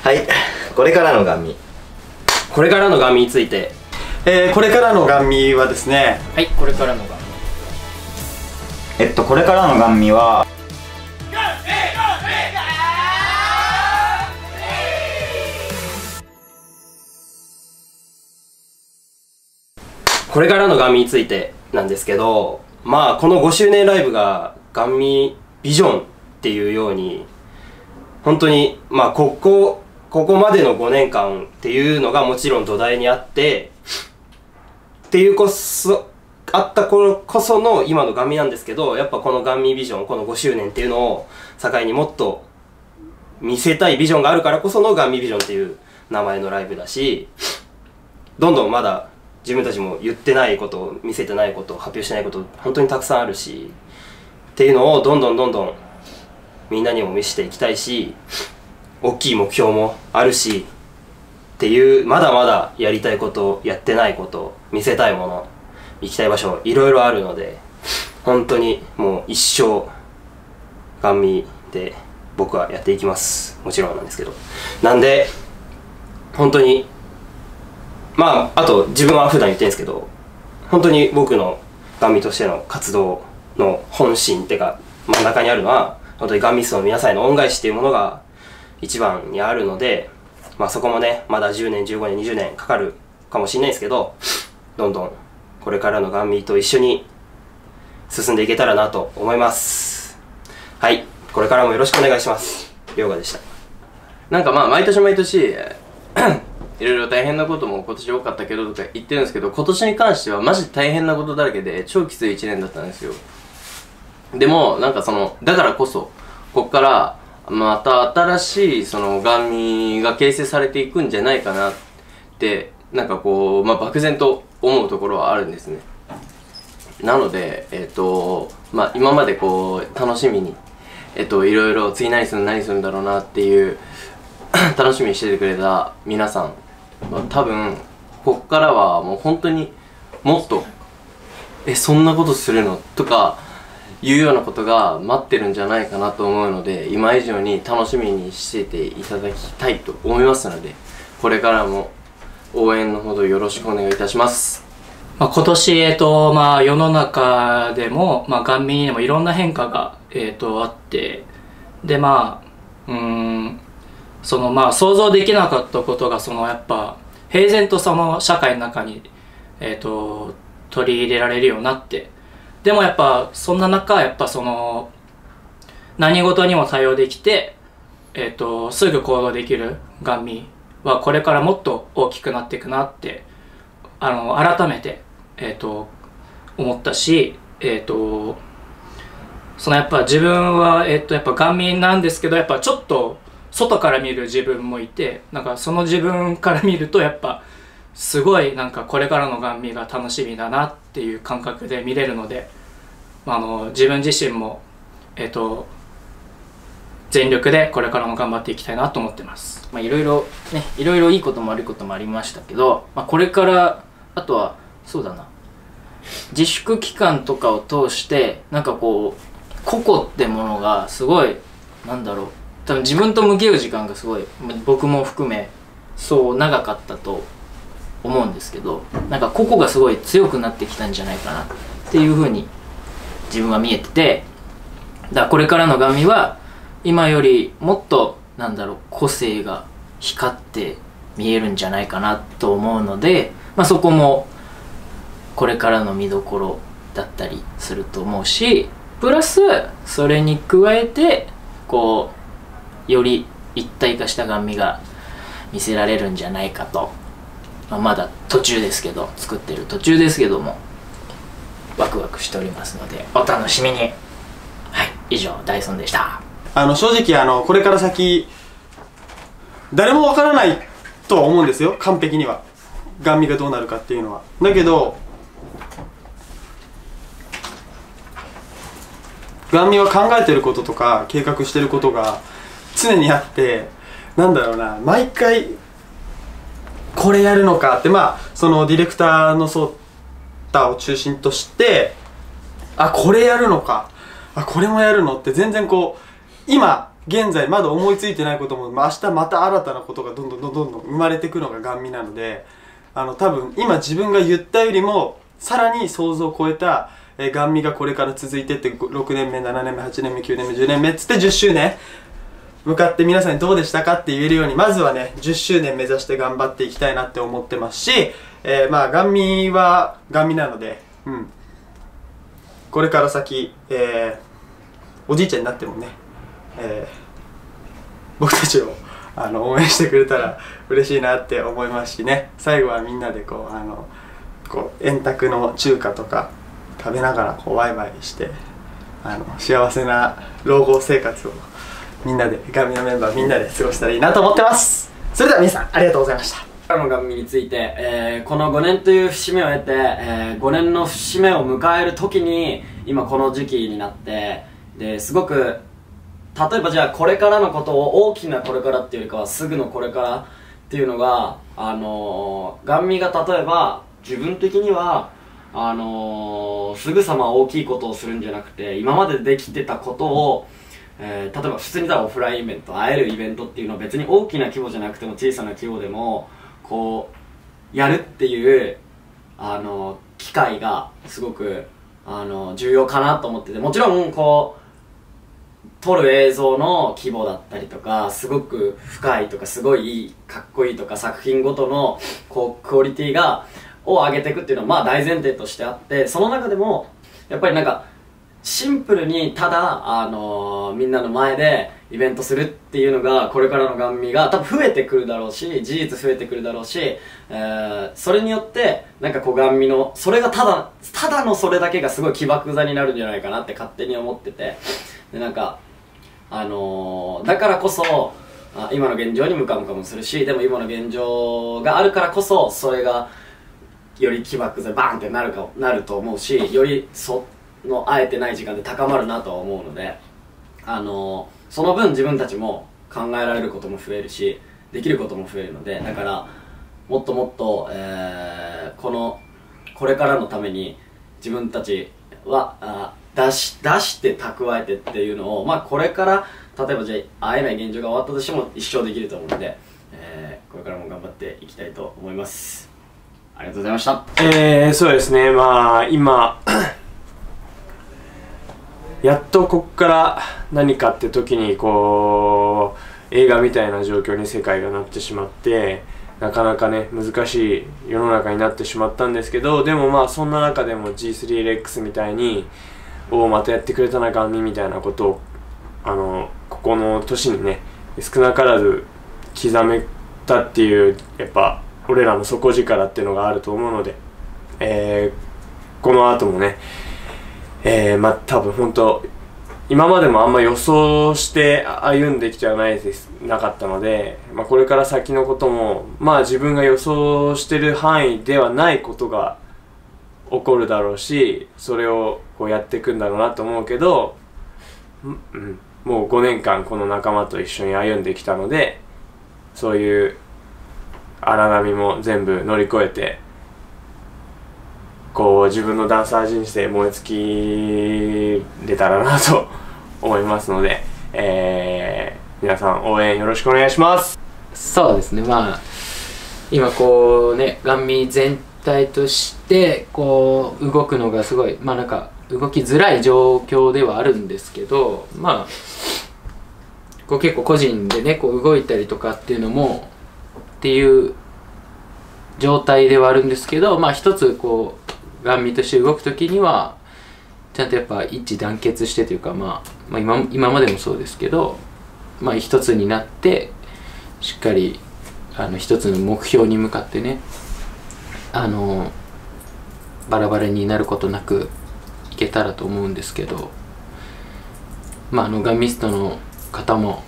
はい、これからのガン見。 これからのガン見について。 これからのガン見はですね、 はい、これからのガン見。 これからのガン見は、 これからのガン見についてなんですけど、まあこの5周年ライブがガン見ビジョンっていうように、本当にまあここまでの5年間っていうのがもちろん土台にあってっていうあった頃こその今のガン見なんですけど、やっぱこのガン見ビジョン、この5周年っていうのを境にもっと見せたいビジョンがあるからこそのガン見ビジョンっていう名前のライブだし、どんどんまだ自分たちも言ってないこと、見せてないこと、発表してないこと本当にたくさんあるしっていうのをどんどんみんなにも見せていきたいし、大きい目標もあるしっていう、まだまだやりたいこと、やってないこと、見せたいもの、行きたい場所いろいろあるので、本当にもう一生ガン見で僕はやっていきます。もちろんなんですけど、なんで本当にまああと自分は普段言ってるんですけど、本当に僕のガン見としての活動の本心ってか真ん中にあるのは、本当にガン見スの皆さんへの恩返しっていうものが一番にあるので、まあそこもね、まだ10年、15年、20年かかるかもしれないですけど、どんどんこれからのガン見と一緒に進んでいけたらなと思います。はい、これからもよろしくお願いします。りょうがでした。 なんかまあ毎年毎年いろいろ大変なことも今年多かったけどとか言ってるんですけど、今年に関してはマジ大変なことだらけで超きつい1年だったんですよ。でもなんかだからこそこっからまた新しいガン見が形成されていくんじゃないかなって、なんかこうまあ漠然と思うところはあるんですね。なのでまあ今までこう楽しみにいろいろ次何するんだろうなっていう楽しみにしててくれた皆さん、まあ、多分こっからはもう本当にもっとそんなことするのとかいうようなことが待ってるんじゃないかなと思うので、今以上に楽しみにしてていただきたいと思いますので、これからも応援のほどよろしくお願いいたします。 まあ、今年、まあ、世の中でも、まあ、ガン見にもいろんな変化が、あって、で、まあ、まあ、想像できなかったことが、やっぱ、平然と社会の中に、取り入れられるようになって、でもやっぱ、そんな中、やっぱ何事にも対応できて、すぐ行動できるガン見は、これからもっと大きくなっていくなって、改めて、思ったし、やっぱ自分は、やっぱガン見なんですけど、やっぱちょっと外から見る自分もいて、なんかその自分から見るとやっぱすごいなんかこれからのガン見が楽しみだなっていう感覚で見れるので、自分自身も、全力でこれからも頑張っていきたいなと思ってます。 いろいろね、いろいろいいことも悪いこともありましたけど、これからあとはそうだな、自粛期間とかを通してなんかこう個々ってものがすごいなんだろう、多分自分と向き合う時間がすごい僕も含めそう長かったと思うんですけど、なんか個々がすごい強くなってきたんじゃないかなっていうふうに自分は見えてて、だからこれからのガン見は今よりもっとなんだろう、個性が光って見えるんじゃないかなと思うので、そこもこれからの見どころだったりすると思うし、プラスそれに加えてこうより一体化したガン見が見せられるんじゃないかと、まだ途中ですけど、作ってる途中ですけどもワクワクしておりますのでお楽しみに。はい、以上ダイソンでした。 正直これから先誰もわからないとは思うんですよ、完璧にはガン見がどうなるかっていうのは。だけどガン見は考えてることとか計画してることが常にあって、なんだろうな、毎回これやるのかって、そのディレクターのソータを中心として、これやるのか、これもやるのって全然こう今現在まだ思いついてないことも、明日また新たなことがどんどん生まれていくのがガン見なので、多分今自分が言ったよりもさらに想像を超えたガン見がこれから続いてって、6年目7年目8年目9年目10年目っつって10周年向かって皆さんにどうでしたかって言えるように、まずはね10周年目指して頑張っていきたいなって思ってますし、ガン見はガン見なので、これから先、おじいちゃんになってもね、僕たちを応援してくれたら嬉しいなって思いますしね、最後はみんなでこう円卓の中華とか食べながらこうワイワイして幸せな老後生活をみんなで、ガン見のメンバーみんなで過ごしたらいいなと思ってます。それでは皆さんありがとうございました。 のガン見について、この5年という節目を経て、5年の節目を迎える時に今この時期になって、ですごく例えばじゃあこれからのことを、大きなこれからっていうよりかはすぐのこれからっていうのが、ガン見が例えば自分的にはすぐさま大きいことをするんじゃなくて、今までできてたことを、例えば普通にオフラインイベント、会えるイベントっていうのは別に大きな規模じゃなくても小さな規模でもこうやるっていう機会がすごく重要かなと思ってて、もちろんこう撮る映像の規模だったりとか、すごく深いとかすごいいいかっこいいとか、作品ごとのこうクオリティを上げていくっていうのはまあ大前提としてあって、その中でもやっぱりシンプルにただみんなの前でイベントするっていうのがこれからのガン見が多分増えてくるだろうし、事実増えてくるだろうし、それによってこうガン見のそれがただのそれだけがすごい起爆剤になるんじゃないかなって勝手に思ってて、でだからこそ今の現状にムカムカもするし、でも今の現状があるからこそそれがより起爆剤バーンってなると思うし、よりあえてない時間で高まるなとは思うので、その分自分たちも考えられることも増えるし、できることも増えるので、だからもっともっと、これからのために自分たちは出して蓄えてっていうのを、これから例えばじゃあ会えない現状が終わったとしても一生できると思うので、これからも頑張っていきたいと思います。ありがとうございました。 そうですね、今やっとこっから何かって時にこう映画みたいな状況に世界がなってしまって、なかなかね難しい世の中になってしまったんですけど、でもそんな中でも G3LX みたいにまたやってくれたなガン見みたいなことをここの年にね少なからず刻めたっていう、やっぱ俺らの底力っていうのがあると思うので、この後もね多分本当今までもあんま予想して歩んできてはなかったので、これから先のことも自分が予想してる範囲ではないことが起こるだろうし、それをこうやっていくんだろうなと思うけど、もう5年間この仲間と一緒に歩んできたので、そういう荒波も全部乗り越えてこう自分のダンサー人生燃え尽きれたらなと思いますので、皆さん応援よろしくお願いします。 そうですね、今こうねガン見全体としてこう動くのがすごい動きづらい状況ではあるんですけど、こう結構個人でねこう動いたりとかっていうのもっていう状態ではあるんですけど、一つこうガン見として動くときにはちゃんとやっぱ一致団結してというか、今までもそうですけど、一つになってしっかり一つの目標に向かってねバラバラになることなくいけたらと思うんですけど、ガンミストの方も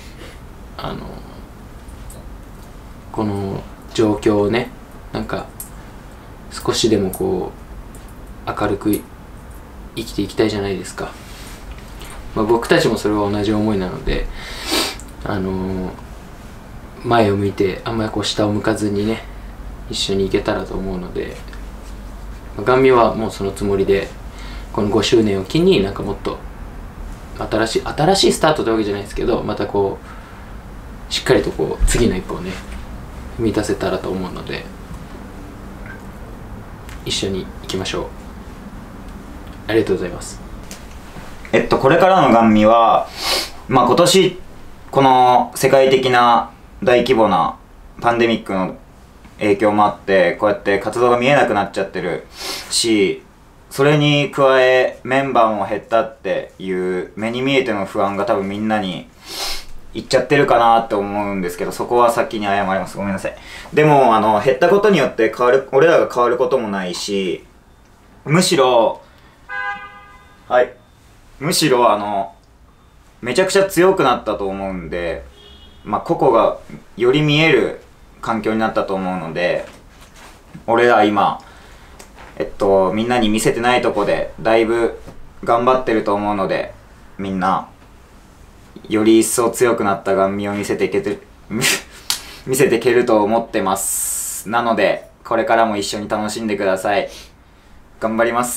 この状況をね少しでもこう明るく生きていきたいじゃないですか。僕たちもそれは同じ思いなので、前を向いてあんまりこう下を向かずにね一緒に行けたらと思うので、ガン見はもうそのつもりでこの5周年を機にもっと新しいスタートというわけじゃないですけど、またこうしっかりとこう次の一歩をね踏み出せたらと思うので、一緒に行きましょう。ありがとうございます。 これからのガンミは、まあ今年この世界的な大規模なパンデミックの影響もあってこうやって活動が見えなくなっちゃってるし、それに加えメンバーも減ったっていう目に見えての不安が多分みんなにいっちゃってるかなって思うんですけど、そこは先に謝ります。ごめんなさい。でも減ったことによって俺らが変わることもないし、むしろめちゃくちゃ強くなったと思うんで、まあ個々がより見える環境になったと思うので、俺ら今みんなに見せてないとこでだいぶ頑張ってると思うので、みんなより一層強くなったガンミを見せていけると思ってます。なのでこれからも一緒に楽しんでください。頑張ります。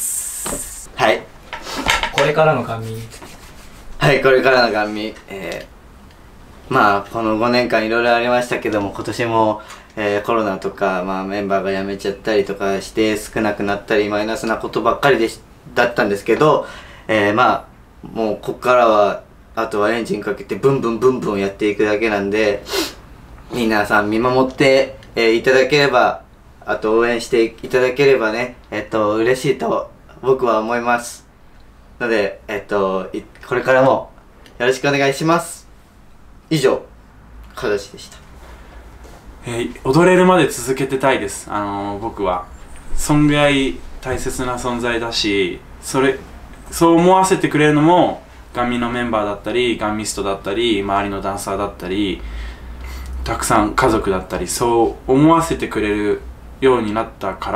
はい、 これからのガンミ。 はい、これからのガンミ、まあこの5年間いろいろありましたけども、今年も、コロナとか、まあ、メンバーが辞めちゃったりとかして少なくなったりマイナスなことばっかりだったんですけど、まあもうここからはあとはエンジンかけてブンブンブンブンやっていくだけなんで、皆さん見守って、いただければ、あと応援していただければね、嬉しいと僕は思います。ので、これからもよろしくお願いします。以上、かどしでした。 踊れるまで続けてたいです。僕はそんぐらい大切な存在だし、そう思わせてくれるのもガンミのメンバーだったりガンミストだったり周りのダンサーだったりたくさん家族だったり、そう思わせてくれるようになったから、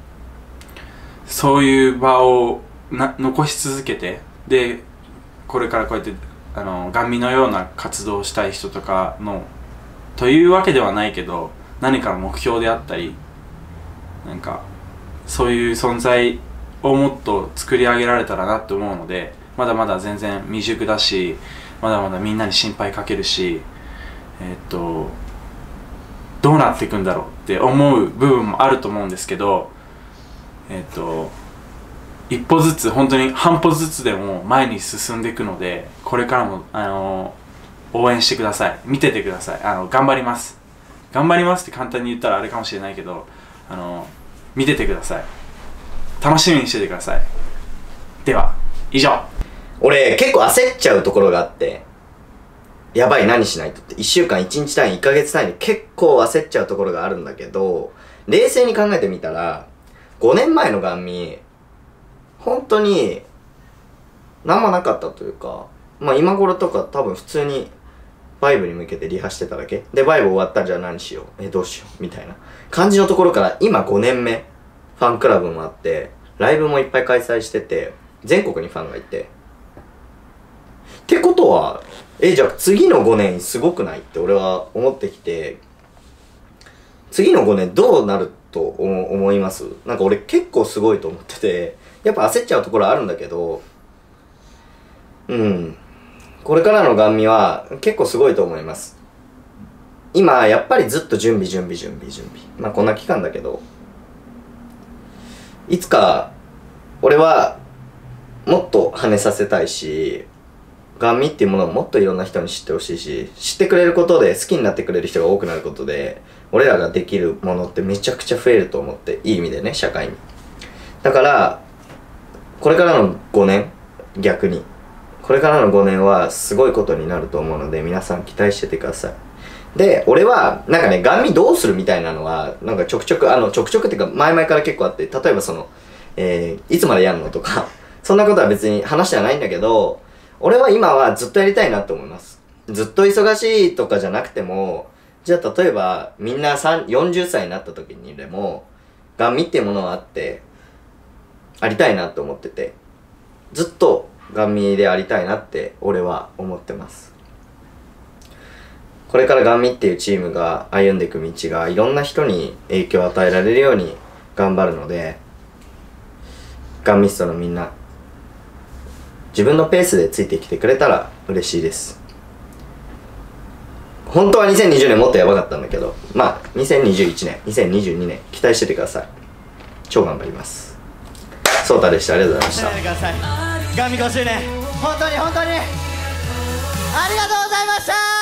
そういう場を残し続けて、でこれからこうやってガンミのような活動をしたい人とかのというわけではないけど、何かの目標であったり、なんかそういう存在をもっと作り上げられたらなって思うので、まだまだ全然未熟だし、まだまだみんなに心配かけるし、どうなっていくんだろうって思う部分もあると思うんですけど、一歩ずつ、本当に半歩ずつでも前に進んでいくので、これからも応援してください。見ててください。頑張ります。頑張りますって簡単に言ったらあれかもしれないけど、見ててください。楽しみにしててください。では、以上。 俺結構焦っちゃうところがあって、やばい何しないとって1週間1日単位1ヶ月単位で結構焦っちゃうところがあるんだけど、冷静に考えてみたら5年前のガンミ本当に何もなかったというか、まあ今頃とか多分普通にバイブに向けてリハしてただけで、バイブ終わったらじゃあ何しよう、どうしようみたいな感じのところから今5年目、ファンクラブもあってライブもいっぱい開催してて全国にファンがいて、ってことはじゃあ次の5年すごくないって俺は思ってきて、次の5年どうなると思います？なんか俺結構すごいと思ってて、やっぱ焦っちゃうところあるんだけど、これからのガンミは結構すごいと思います。今やっぱりずっと準備、まあこんな期間だけど、いつか俺はもっと跳ねさせたいし、ガンミっていうものをもっといろんな人に知ってほしいし、知ってくれることで好きになってくれる人が多くなることで、俺らができるものってめちゃくちゃ増えると思って、いい意味でね、社会に。だからこれからの5年、逆にこれからの5年はすごいことになると思うので、皆さん期待しててください。で、俺はなんかね、ガンミどうするみたいなのはなんかちょくちょくっていうか前々から結構あって、例えばいつまでやんのとかそんなことは別に話ではないんだけど、俺は今はずっとやりたいなと思います。ずっと忙しいとかじゃなくても、じゃあ例えばみんな40歳になった時にでもガンミっていうものがあってありたいなと思ってて、ずっとガンミでありたいなって俺は思ってます。これからガンミっていうチームが歩んでいく道がいろんな人に影響を与えられるように頑張るので、ガンミストのみんな自分のペースでついてきてくれたら嬉しいです。本当は2020年もっとやばかったんだけど、まあ2021年2022年期待しててください。超頑張ります。ソータでした。ありがとうございました。 ガンミ5周年本当にありがとうございました。